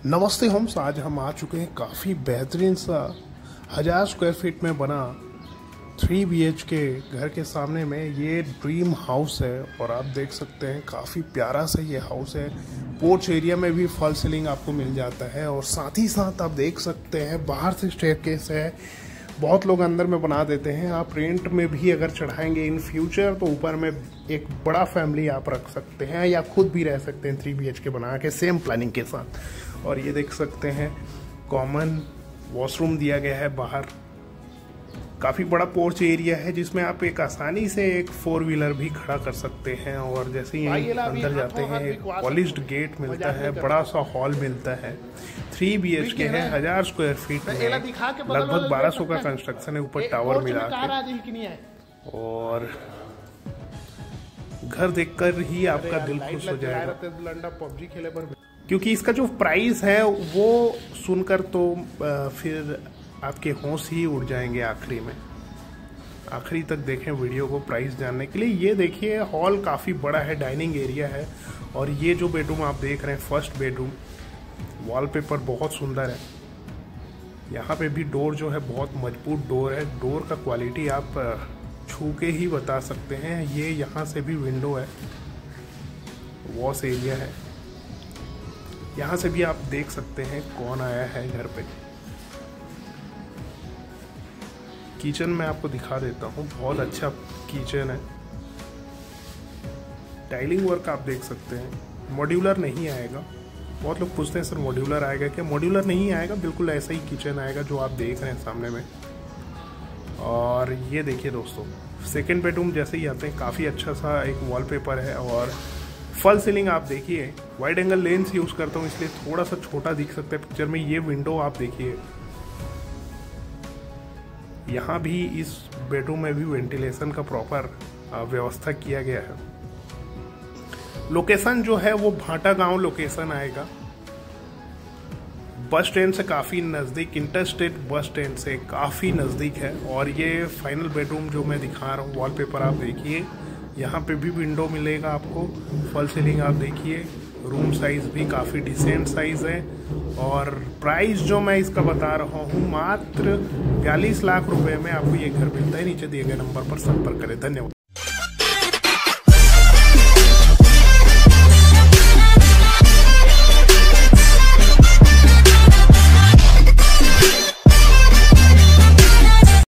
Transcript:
नमस्ते होम्स। आज हम आ चुके हैं काफ़ी बेहतरीन सा 1000 स्क्वायर फीट में बना 3 BHK घर के सामने में ये ड्रीम हाउस है। और आप देख सकते हैं काफ़ी प्यारा सा ये हाउस है। पोर्च एरिया में भी फॉल सीलिंग आपको मिल जाता है और साथ ही साथ आप देख सकते हैं बाहर से स्टेयरकेस है। बहुत लोग अंदर में बना देते हैं। आप रेंट में भी अगर चढ़ाएंगे इन फ्यूचर तो ऊपर में एक बड़ा फैमिली आप रख सकते हैं या खुद भी रह सकते हैं 3 BHK बना के सेम प्लानिंग के साथ। और ये देख सकते हैं कॉमन वॉशरूम दिया गया है बाहर। काफ़ी बड़ा पोर्च एरिया है जिसमें आप एक आसानी से एक 4 व्हीलर भी खड़ा कर सकते हैं। और जैसे ही अंदर जाते हैं एक पॉलिश्ड गेट मिलता है, बड़ा सा हॉल मिलता है। 3 BHK है, 1000 स्क्वायर फीट में, लगभग 1200 का कंस्ट्रक्शन है ऊपर टावर मिला के। और घर देखकर ही आपका दिल खुश हो जाएगा, क्योंकि इसका जो प्राइस है वो सुनकर तो फिर आपके होश ही उड़ जाएंगे। आखिरी तक देखें वीडियो को प्राइस जानने के लिए। ये देखिए हॉल काफ़ी बड़ा है, डाइनिंग एरिया है। और ये जो बेडरूम आप देख रहे हैं फर्स्ट बेडरूम, वॉलपेपर बहुत सुंदर है। यहाँ पे भी डोर जो है बहुत मजबूत डोर है। डोर का क्वालिटी आप छू के ही बता सकते हैं। ये यहाँ से भी विंडो है, वॉश एरिया है। यहाँ से भी आप देख सकते हैं कौन आया है घर पे। किचन में आपको दिखा देता हूँ, बहुत अच्छा किचन है। टाइलिंग वर्क आप देख सकते हैं। मॉड्यूलर नहीं आएगा। बहुत लोग पूछते हैं सर मॉड्यूलर आएगा क्या? मॉड्यूलर नहीं आएगा, बिल्कुल ऐसा ही किचन आएगा जो आप देख रहे हैं सामने में। और ये देखिए दोस्तों, सेकेंड बेडरूम जैसे ही आते हैं काफ़ी अच्छा सा एक वॉलपेपर है। और फॉल सीलिंग आप देखिए, वाइड एंगल लेंस यूज़ करता हूँ इसलिए थोड़ा सा छोटा दिख सकता है पिक्चर में। ये विंडो आप देखिए, यहाँ भी इस बेडरूम में भी वेंटिलेशन का प्रॉपर व्यवस्था किया गया है। लोकेशन जो है वो भाटा गांव लोकेशन आएगा। बस स्टैंड से काफ़ी नज़दीक, इंटरस्टेट बस स्टैंड से काफ़ी नज़दीक है। और ये फाइनल बेडरूम जो मैं दिखा रहा हूँ, वॉलपेपर आप देखिए, यहाँ पे भी विंडो मिलेगा आपको। फॉल सीलिंग आप देखिए, रूम साइज़ भी काफ़ी डिसेंट साइज़ है। और प्राइस जो मैं इसका बता रहा हूँ मात्र 42 लाख रुपए में आपको ये घर मिलता है। नीचे दिए गए नंबर पर संपर्क करें। धन्यवाद।